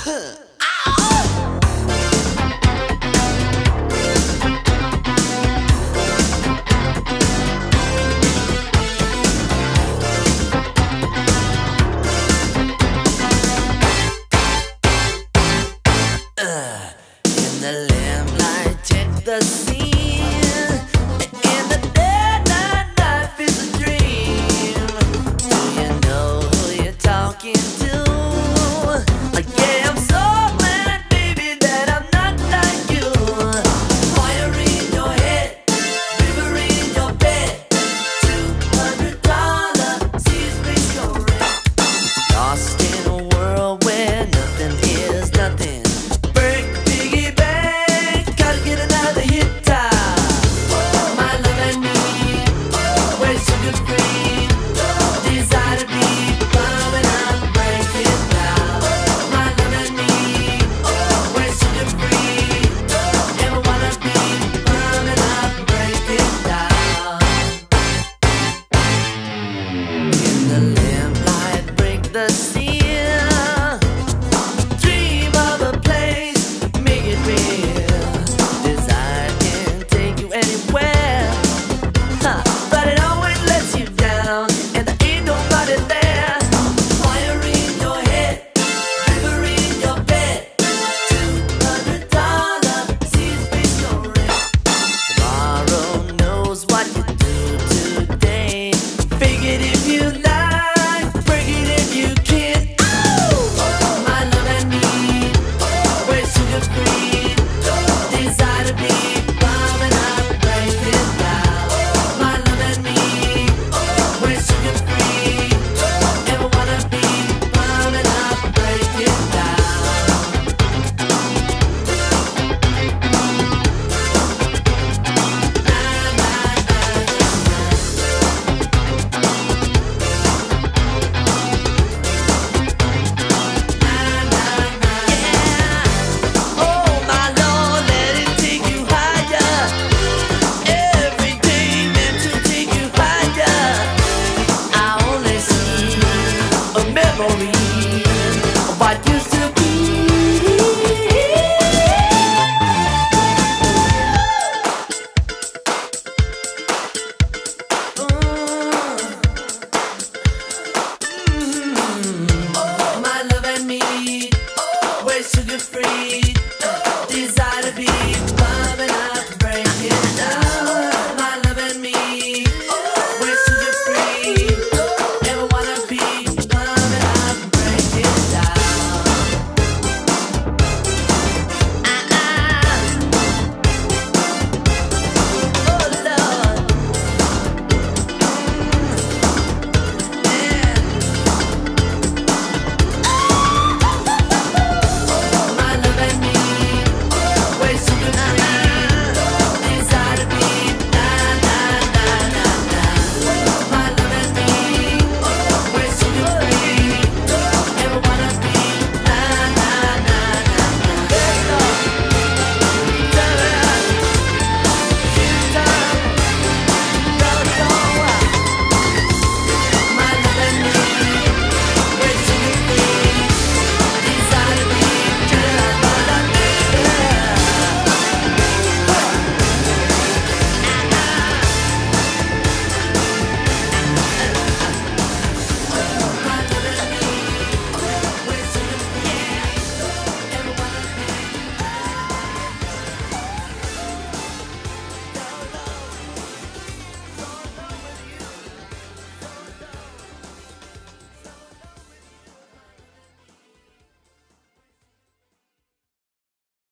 In the lamplight, check the scene. In the dead night, life is a dream. Do you know who you're talking to? Like, yeah, I'm so glad, baby, that I'm not like you. Fire in your head, river in your bed. $200 seas reach your rent. Lost in a world where nothing is nothing. The